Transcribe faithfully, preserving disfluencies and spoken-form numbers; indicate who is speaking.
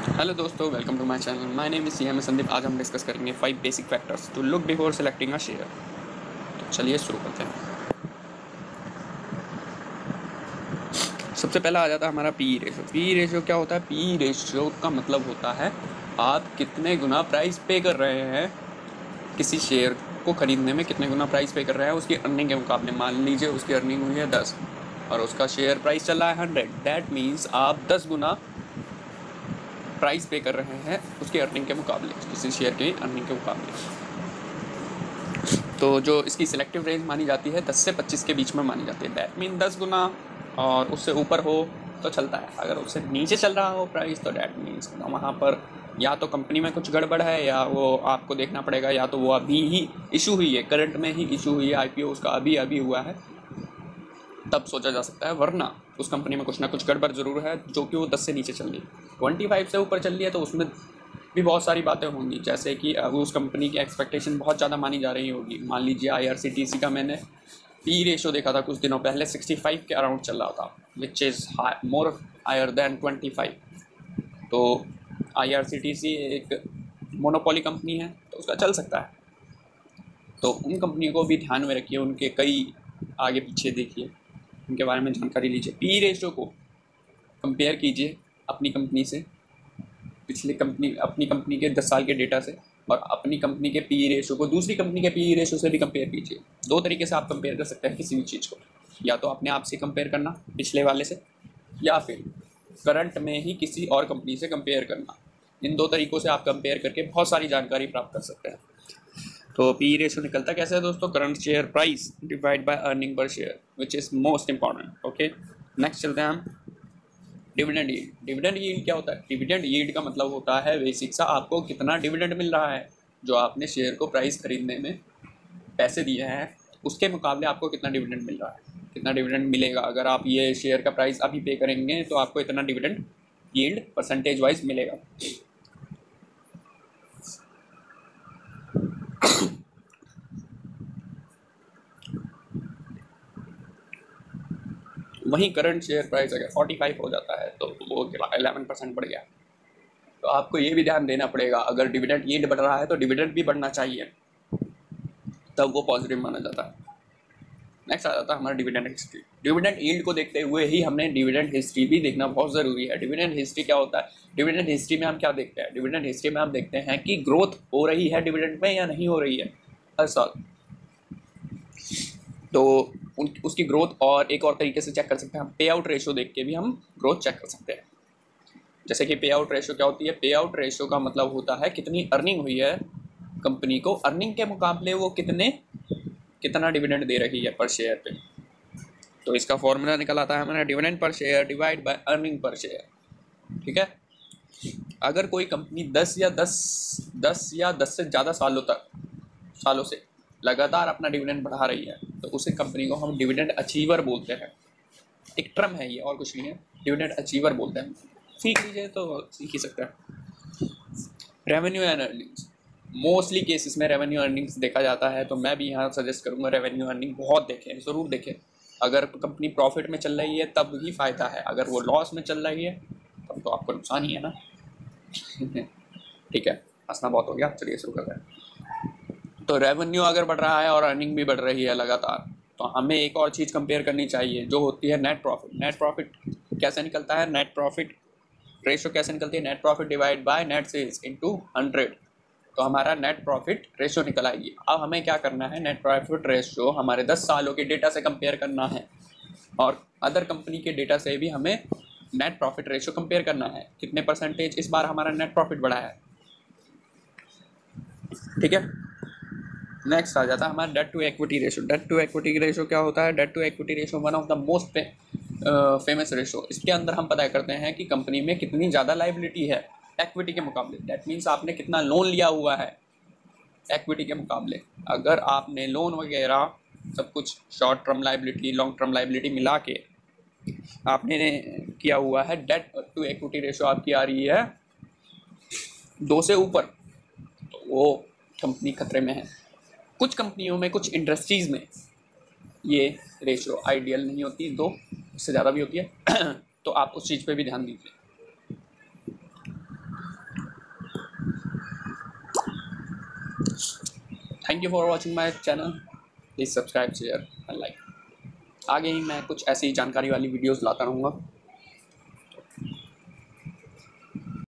Speaker 1: Hello दोस्तों, welcome to my channel. My name is C M Sandeep. आज हम discuss करेंगे five basic factors to look before selecting a share. तो चलिए शुरू करते हैं। सबसे पहला आ जाता है हमारा पी रेशियो। पी रेशियो क्या होता है? पी रेशियो का मतलब होता है आप कितने गुना प्राइस पे कर रहे हैं, किसी शेयर को खरीदने में कितने गुना प्राइस पे कर रहे हैं उसकी अर्निंग के मुकाबले। मान लीजिए उसकी अर्निंग हुई है दस और उसका शेयर प्राइस चल रहा है हंड्रेड। दैट मीन्स आप दस गुना प्राइस पे कर रहे हैं उसकी अर्निंग के मुकाबले, किसी शेयर की अर्निंग के मुकाबले। तो जो इसकी सिलेक्टिव रेंज मानी जाती है दस से पच्चीस के बीच में मानी जाती है। दैट मीन दस गुना और उससे ऊपर हो तो चलता है। अगर उससे नीचे चल रहा हो प्राइस तो डैट मीन्स वहाँ पर या तो कंपनी में कुछ गड़बड़ है या वो आपको देखना पड़ेगा, या तो वो अभी ही इशू हुई है, करंट में ही इशू हुई है, आईपीओ उसका अभी अभी हुआ है, तब सोचा जा सकता है। वरना उस कंपनी में कुछ ना कुछ गड़बड़ जरूर है जो कि वो दस से नीचे चल रही है। ट्वेंटी फाइव से ऊपर चल रही है तो उसमें भी बहुत सारी बातें होंगी, जैसे कि उस कंपनी की एक्सपेक्टेशन बहुत ज़्यादा मानी जा रही होगी। मान लीजिए आईआरसीटीसी का मैंने पी रेशो देखा था कुछ दिनों पहले, सिक्सटी फाइव के अराउंड चल रहा था, which is more higher than twenty five. तो आईआरसीटीसी एक मोनोपोली कंपनी है तो उसका चल सकता है। तो उन कंपनियों को भी ध्यान में रखिए, उनके कई आगे पीछे देखिए, उनके बारे में जानकारी लीजिए। पी रेशो को कंपेयर कीजिए अपनी कंपनी से, पिछले कंपनी अपनी कंपनी के दस साल के डेटा से, और अपनी कंपनी के पी रेशो को दूसरी कंपनी के पी रेशो से भी कंपेयर कीजिए। दो तरीके से आप कंपेयर कर सकते हैं किसी भी चीज़ को, या तो अपने आप से कंपेयर करना पिछले वाले से, या फिर करंट में ही किसी और कंपनी से कंपेयर करना। इन दो तरीकों से आप कंपेयर करके बहुत सारी जानकारी प्राप्त कर सकते हैं। तो पी रेशो निकलता कैसे है दोस्तों? Current share price divide by earning per share, which is most important. Okay, next चलते हैं हम डिविडेंड यील्ड। डिविडेंड यील्ड क्या होता है? डिविडेंड यील्ड का मतलब होता है बेसिक सा आपको कितना डिविडेंड मिल रहा है। जो आपने शेयर को प्राइस खरीदने में पैसे दिए हैं उसके मुकाबले आपको कितना डिविडेंड मिल रहा है, कितना डिविडेंड मिलेगा। अगर आप ये शेयर का प्राइस अभी पे करेंगे तो आपको इतना डिविडेंड यील्ड परसेंटेज वाइज मिलेगा। वहीं करंट शेयर प्राइस अगर फोर्टी फाइव हो जाता है तो वो इलेवन परसेंट बढ़ गया। तो आपको ये भी ध्यान देना पड़ेगा, अगर डिविडेंड यील्ड बढ़ रहा है तो डिविडेंड भी बढ़ना चाहिए, तब वो पॉजिटिव माना जाता है। नेक्स्ट आ जाता है हमारा डिविडेंड हिस्ट्री। डिविडेंड यील्ड को देखते हुए ही हमने डिविडेंड हिस्ट्री भी देखना बहुत ज़रूरी है। डिविडेंड हिस्ट्री क्या होता है? डिविडेंड हिस्ट्री में हम क्या देखते हैं? डिविडेंड हिस्ट्री में हम देखते हैं कि ग्रोथ हो रही है डिविडेंड में या नहीं हो रही है हर साल। तो उन उसकी ग्रोथ, और एक और तरीके से चेक कर सकते हैं हम पे आउट रेशो देख के भी हम ग्रोथ चेक कर सकते हैं। जैसे कि पे आउट रेशो क्या होती है? पे आउट रेशो का मतलब होता है कितनी अर्निंग हुई है कंपनी को, अर्निंग के मुकाबले वो कितने कितना डिविडेंड दे रही है पर शेयर पे। तो इसका फॉर्मूला निकल आता है हमारा dividend per share divide by earning per share. ठीक है, अगर कोई कंपनी दस या दस दस या दस से ज़्यादा सालों तक सालों से लगातार अपना डिविडेंड बढ़ा रही है तो उसे कंपनी को हम डिविडेंड अचीवर बोलते हैं। एक टर्म है ये और कुछ नहीं है, डिविडेंड अचीवर बोलते हैं। सीख लीजिए तो सीख ही सकते हैं। Revenue and earnings, mostly cases में रेवेन्यू अर्निंग्स देखा जाता है, तो मैं भी यहाँ सजेस्ट करूँगा रेवेन्यू अर्निंग बहुत देखें, ज़रूर देखें। अगर कंपनी प्रॉफिट में चल रही है तब ही फ़ायदा है, अगर वो लॉस में चल रही है तब तो आपको नुकसान ही है ना। ठीक है, हंसना बहुत हो गया, चलिए शुरू करते हैं। तो रेवेन्यू अगर बढ़ रहा है और अर्निंग भी बढ़ रही है लगातार, तो हमें एक और चीज़ कंपेयर करनी चाहिए जो होती है नेट प्रॉफिट। नेट प्रॉफिट कैसे निकलता है? नेट प्रॉफिट रेशो कैसे निकलती है? Net profit divide by net sales into hundred. तो हमारा नेट प्रॉफिट रेशो निकल आएगी। अब हमें क्या करना है? नेट प्रॉफिट रेशो हमारे दस सालों के डेटा से कंपेयर करना है, और अदर कंपनी के डेटा से भी हमें नेट प्रॉफिट रेशो कंपेयर करना है, कितने परसेंटेज इस बार हमारा नेट प्रॉफिट बढ़ा है। ठीक है, नेक्स्ट आ जाता है हमारा debt to equity ratio. Debt to equity ratio क्या होता है? Debt to equity ratio one of the most famous ratio. इसके अंदर हम पता करते हैं कि कंपनी में कितनी ज़्यादा लाइबिलिटी है इक्विटी के मुकाबले। दैट मीन्स आपने कितना लोन लिया हुआ है इक्विटी के मुकाबले। अगर आपने लोन वगैरह सब कुछ short term liability long term liability मिला के आपने किया हुआ है, डेट टू इक्विटी रेशो आपकी आ रही है दो से ऊपर, तो वो कंपनी खतरे में है। कुछ कंपनियों में, कुछ इंडस्ट्रीज़ में ये रेशो आइडियल नहीं होती, दो इससे ज़्यादा भी होती है। तो आप उस चीज़ पे भी ध्यान दीजिए। Thank you for watching my channel, please subscribe share and like. आगे ही मैं कुछ ऐसी जानकारी वाली वीडियोज़ लाता रहूँगा।